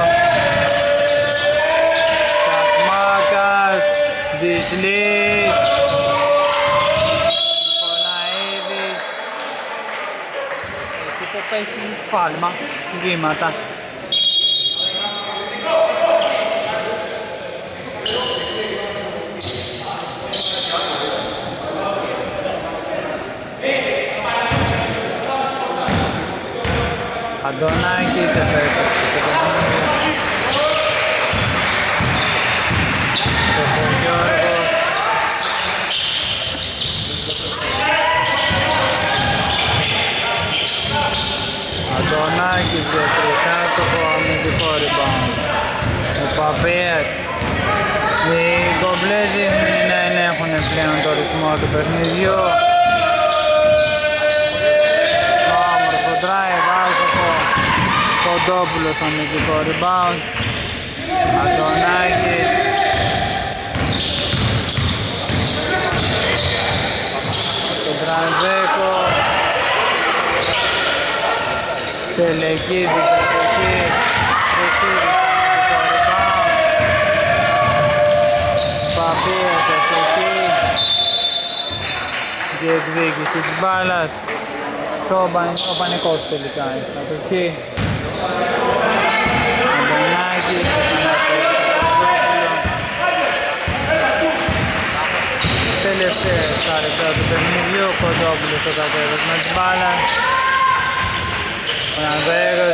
[SPEAKER 1] Τσακμάκας, Δυσλής. πέσει σφάλμα, βήματα. Αντωνάκης επέστρεψε στο παιχνίδι. Γιώργος. Αντωνάκης για τρισάτοχο αμυντικό rebound. Ο Παπίας. Οι κομπλέζοι μην έχουν πλέον το ρυθμό του παιχνιδιού. Όμορφο drive, άστοχο. Κοντόπουλος στο αμυντικό rebound. Αντωνάκης. Το Τρανζέκο. Τσελεκίδης εκεί. Παπίας εκεί. Διεκδίκηση της μπάλας. Ο Πανικός τελικά η κατοχή. Αντωνάκης, τελευταία στα λεπτά του παιχνιδιού, ο Κοντόπουλος στο κατέβασμα της μπάλας. Ο Νανδέρος,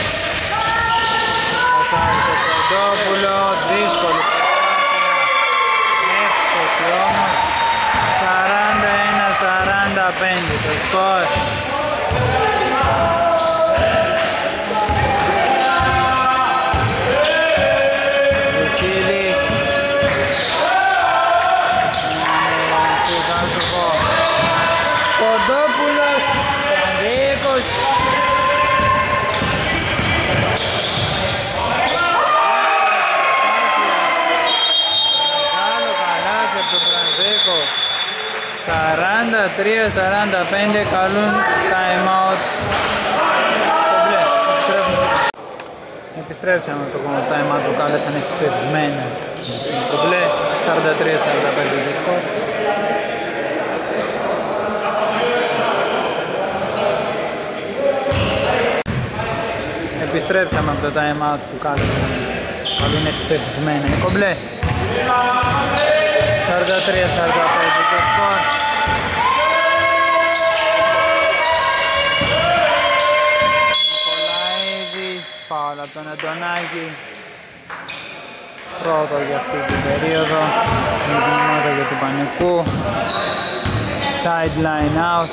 [SPEAKER 1] ο Σάρης ο Κοντόπουλο, δύσκολη προσπάθεια, εύκολη όμως, 41-45 το σκορ. Κοντόπουλος, Πανδίκος. Μεγάλο καλάθι από τον Πανδίκο. 43-45 καλούν time out. Επιστρέψαμε το time out που κάλεσαν εσυσπευσμένα. Το μπλε 43-45 το σκορ. Επιστρέψαμε από το time out που καλούν είναι σπεφισμένα. Είναι κομπλέ. 43-45 το σκορ. Νικολαίδης, φάουλ από τον Αντωνάκη. Πρώτο για αυτή την περίοδο. Συνδυάματα για του Πανικού. Sideline out.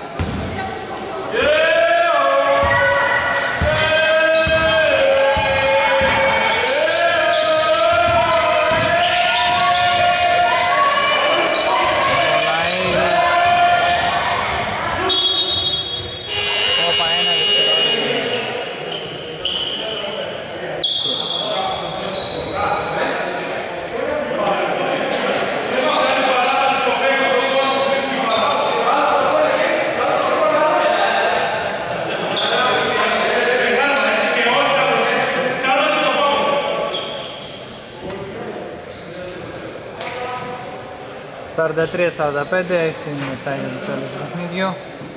[SPEAKER 1] «43-45, 6 λεπτά για το τέλος του παιχνίδιου.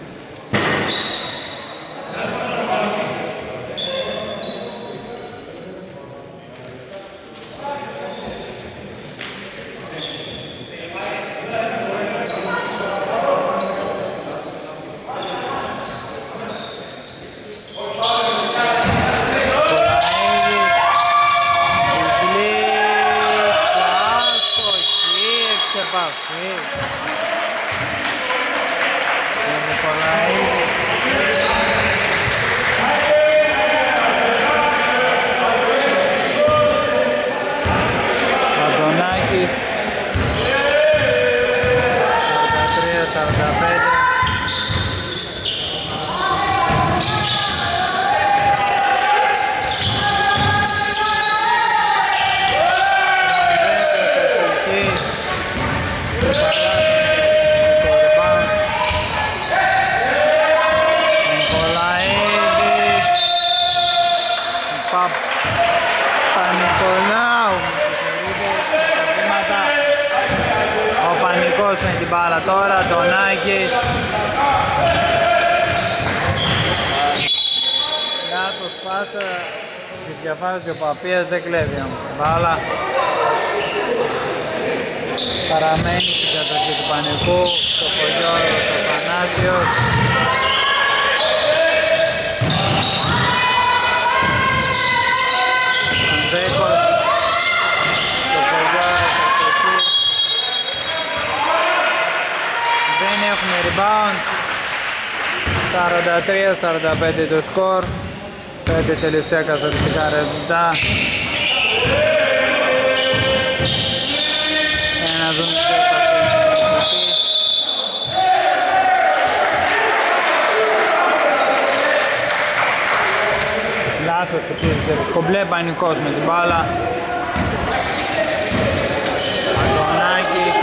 [SPEAKER 1] Με την μπάλα τώρα, τον Άκη. πάσα, τη διαβάζει ο Παπίας, δεν κλέβει όμως την μπάλα. Παραμένει στην κατοχή του Πανικού, στο Χωριόλος ο Θανάσιος. Ανδέκος, στο Χωριόλος εκεί. Δεν έχουμε rebound. 43-45 το σκορ. 5 τελευταία καθοριστικά ρευστά. Να δούμε ποιος θα φύγει. Λάθος επίσης, κομπλέ Πανικός με την μπάλα. Αντωνάκης.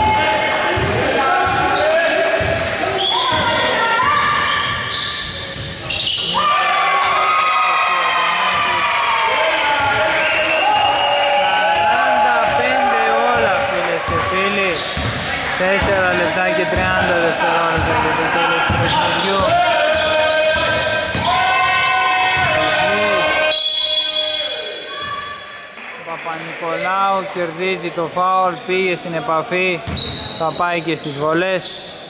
[SPEAKER 1] Τέσσερα λεπτά και 30 δευτερόλεπτα για το τέλος του παιχνιδιού. Ο Παπα-Νικολάου κερδίζει το φάουλ, πήγε στην επαφή, θα πάει και στις βολές.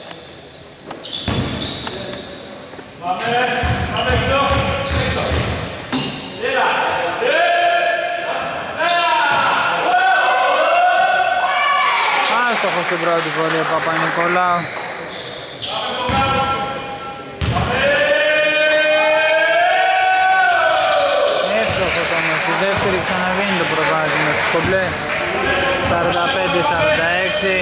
[SPEAKER 1] Άστοχος στην πρώτη βολή ο Παπα-Νικολάου. Εύστοχος όμως, στη δεύτερη ξαναβίνει το προβάδισμα του κομπλέ. 45-46.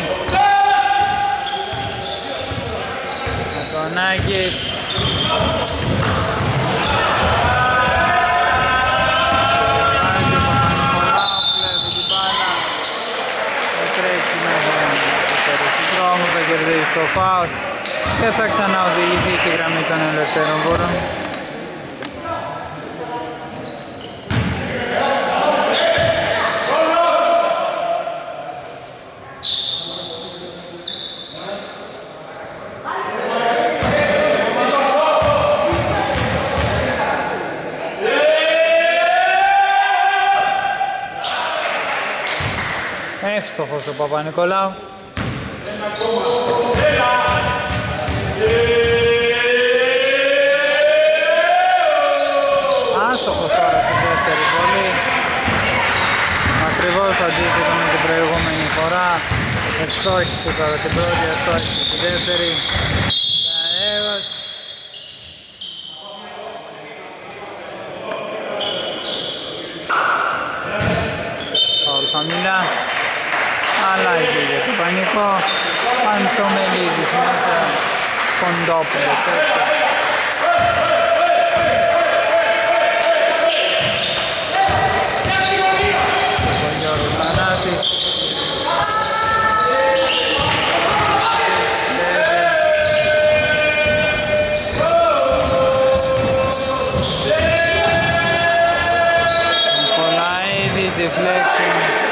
[SPEAKER 1] Αντωνάκης. Θα κερδίσει το φάουλ και θα ξαναοδηγηθεί στη γραμμή των ελευθέρων βόρων. Εύστοχος ο Παπα-Νικολάου. Άστοχος τώρα στη δεύτερη βολή. Ακριβώς αντίθετο με την προηγούμενη φορά. Ευστόχησε τώρα την πρώτη, ευστόχησε τη δεύτερη. Καέγος. Φαουλ χαμηλά. Αλλάζει για το Πανικό. Πανθομελίδης μέσα. Κοντόπουλος έξω. Ο Γιώργος Θανάσης. Νικολαίδης, deflection.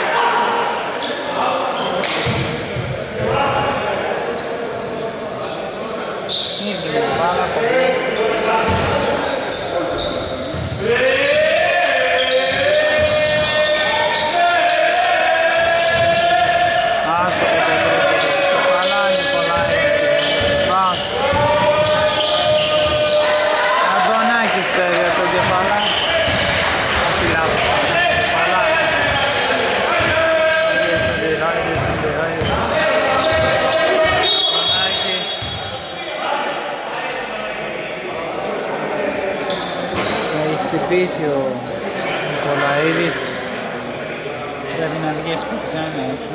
[SPEAKER 1] Χτυπήσει ο Νικολαίδης, πρέπει να βγει σπιτσάνα έξω.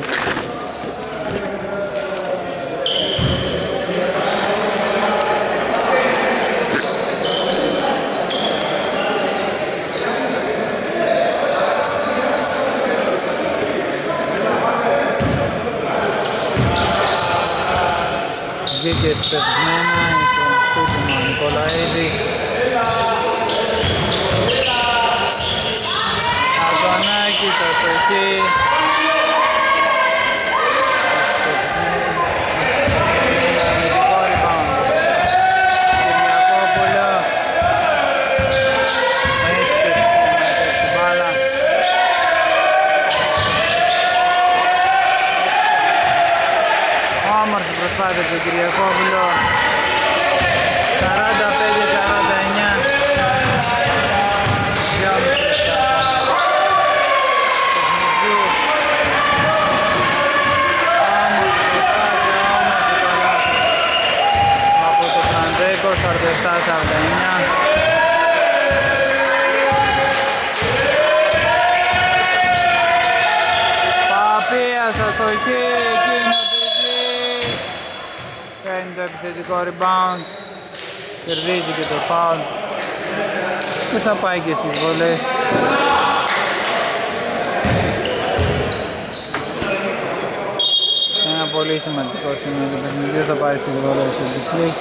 [SPEAKER 1] Βγήκε σπευσμένα, είχε χτύπημα ο Νικολαίδης. Αντωνάκης, αστοχή. Αμυντικό rebound. Κυριακόπουλο. Έσκεται. Όμορφη προσπάθεια του Κυριακόπουλου. 45-49. Από το Φραντέκο, 47-49. Παπίας αστοχή, εκείνο της. Παίρνει το επιθετικό rebound. Κερδίζει και το foul. Και θα πάει και στις βολές. Σε ένα πολύ σημαντικό σημείο του παιχνιδιού θα πάει στις βολές ο Μπισλής.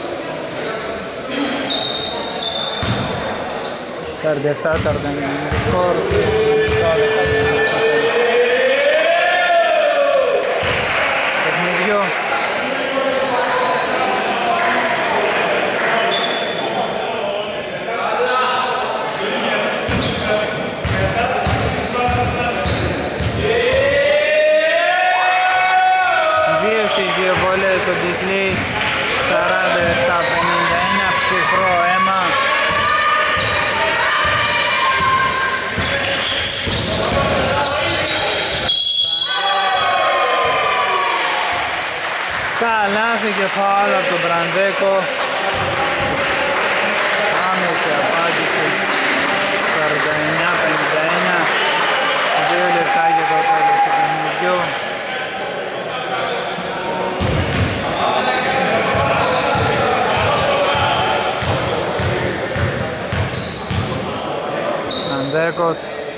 [SPEAKER 1] 47-49 σκορ. Παιχνιδιό. Δύο βολές ο Μπισλής, 47-51, ψυχρό αίμα. Καλάθι και φάουλ από τον Μπραντέκο. Άμεση απάντηση, 49-51, 2 λεπτά για το τέλος του παιχνιδιού. Μπραντέκος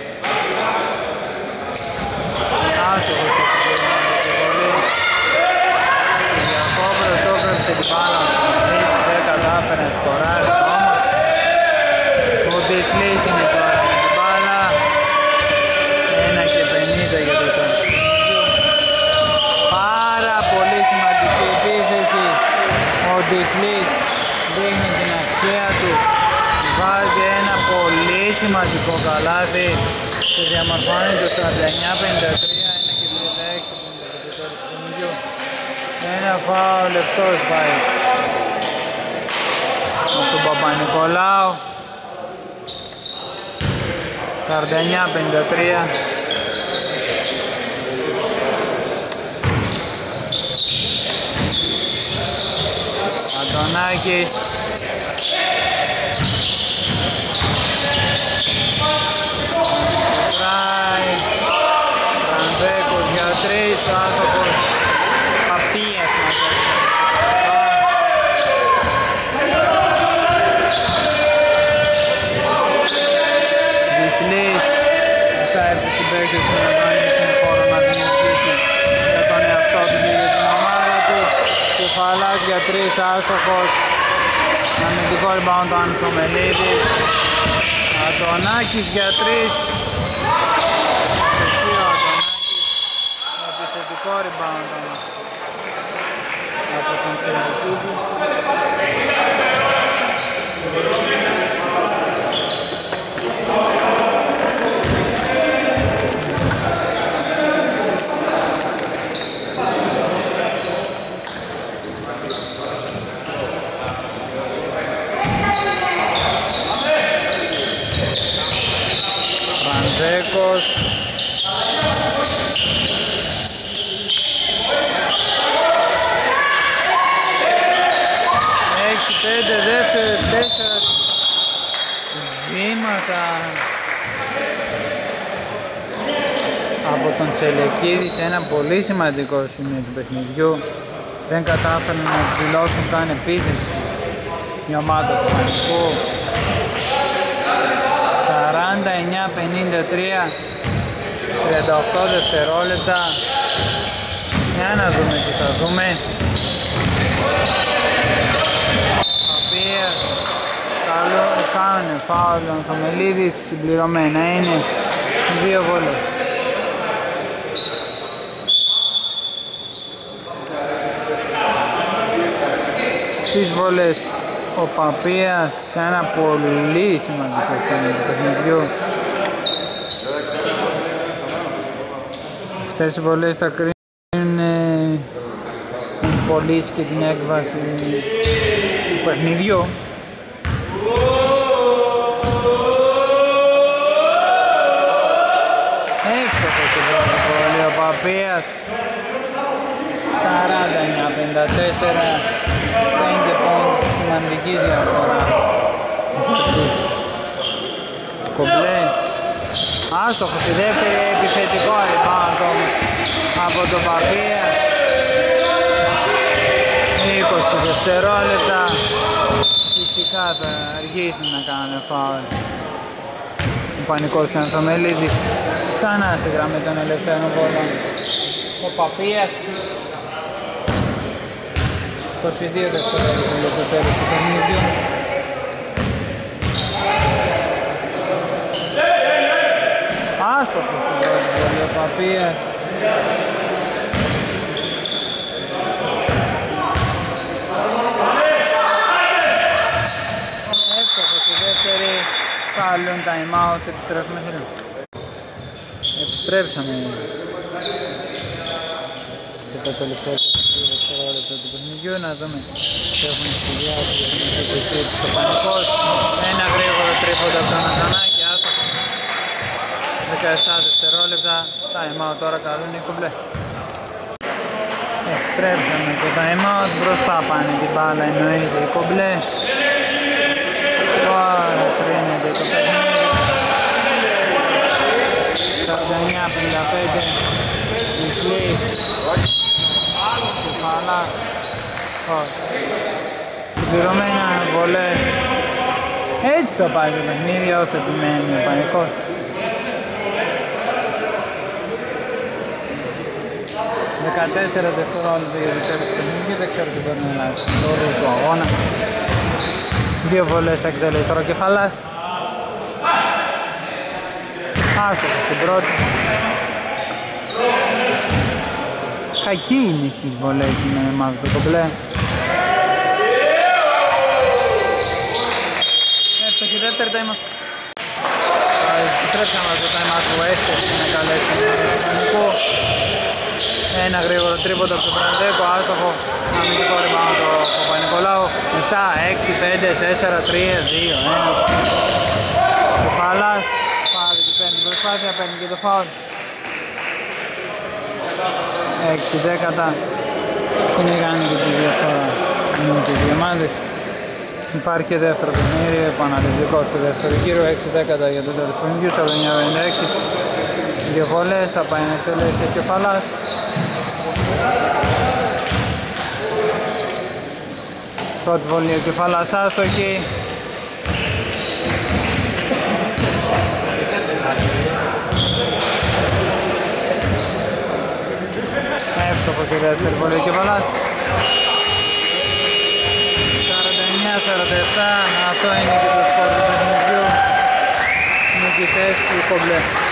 [SPEAKER 1] άσοχος στο συγκεκριμένο του Γιακόπουλος το έπρεψε την μπάλα δεν κατάφερε να σκοράρει όμως ο Μπισλής είναι τώρα με την μπάλα 1:50 για το τέλος. Πάρα πολύ σημαντική επίθεση, ο Μπισλής δείχνει την αξία του, βάζει ένα πολύ σημαντικό καλάθι και διαμορφώνει το 49-53, 1:36 που είναι το τέλος του παιχνιδιού. Ένα φάουλ λεπτός πάει από τον Παπα-Νικολάου. 49-53. Αντωνάκης. Μπραντέκος για 3, ο άνθρωπος Παπίας Μπισλής θα έρθει στην παίκτηση να κάνει χώρο να δημιουργήσει για τον εαυτό του και για την ομάδα του. Κεφαλάς για 3, άστοχος. Αμυντικό rebound του Ανθομελίδης. Αντωνάκης για 3. Επιθετικό rebound από τον Τσελικίδη. Φραντέκος. Πέντε δεύτερες, 4 βήματα από τον Τσελεκίδη σε ένα πολύ σημαντικό σημείο του παιχνιδιού. Δεν κατάφεραν να εκδηλώσουν καν επίθεση η ομάδα του Πανικού. 49-53, 38 δευτερόλεπτα. Για να δούμε τι θα δούμε. Κάνουν φάουλ ο Ανθομελίδης, συμπληρωμένα είναι 2 βόλες. Στις βόλες ο Παπίας σε ένα πολύ σημαντικό σημείο του παιχνιδιού. Αυτές οι βολές θα κρίνουν πωλήσει και την έκβαση του παιχνιδιού. Εύστοχος στην πρώτη βολή ο Παπίας. 49-54, 5 πόντους, σημαντική διαφορά για τους Κομπλέ. Άστοχο στη δεύτερη, επιθετικό rebound όμως από τον Παπία. 20 δευτερόλεπτα, φυσικά θα αργήσει να κάνει φάουλ. Ο πανικός του Ανθομελίδης ξανά στη γραμμή των ελευθέρων βόλων. Ο Παπίας 22 δευτερόλεπτα για το τέλος του παιχνιδιού. Άστοχος στην πρώτη βολή ο Παπίας. Εύστοχος στη δεύτερη. Καλούν time out, επιστρέφουμε σε λίγο. Επιστρέψαμε και το τελευταίο 22 δευτερόλεπτα του παιχνιδιού. Να δούμε τι έχουν σχεδιάσει για την επιστροφή του Πανικός. Ένα γρήγορο τρίποντο από τον Αζανάκη, άστοχο. 17 δευτερόλεπτα, time out τώρα καλούν οι Κομπλέ. Επιστρέψαμε το time out, μπροστά πάνε την μπάλα εννοείται οι Κομπλέ. Τώρα κρίνεται το παιχνίδι. 49-55, Ισλής, Κεφαλά, συμπληρωμένα βολές. Έτσι θα πάει το παιχνίδι όσο επιμένει ο Πανικός. Δεκατέσσερα δευτερόλεπτα για το τέλος του παιχνιδιού, δεν ξέρω τι μπορεί να αλλάξει το όριο του αγώνα. Δύο βολές θα εκτελέσει τώρα ο Κεφαλάς. Άστοχος στην πρώτη. Κακή είναι στις βολές είναι μάθω το Κομπλέ. Εύστοχη δεύτερη time out. Επιτρέψαμε το time out που έφτιαξε να καλέσει τον Πανικό. Ένα γρήγορο τρίποντο από τον Μπραντέκο, άστοχο. Αμυντικό rebound το Παπα-Νικολάου. 7, 6, 5, 4, 3, 2, 1. Ο Παλάς πάρει και παίρνει την προσπάθεια, παίρνει και το φάουλ. 6 δέκατα. Κυνηγάνε και τη διαφορά με τις δύο ομάδες. Υπάρχει και δεύτερο παιχνίδι, επαναληπτικό στο δεύτερο γύρο. 6 δέκατα για το τέλος του παιχνιδιού, 49-56. Δύο βολές, θα πάει να εκτελέσει και ο Παλάς. Πρώτη βολή ο Κεφαλάς άστοχη. Εύστοχος η δεύτερη βολή ο Κεφαλάς. 49-47, αυτό είναι και το σκορ του παιχνιδιού. Νικητές του Κομπλέ.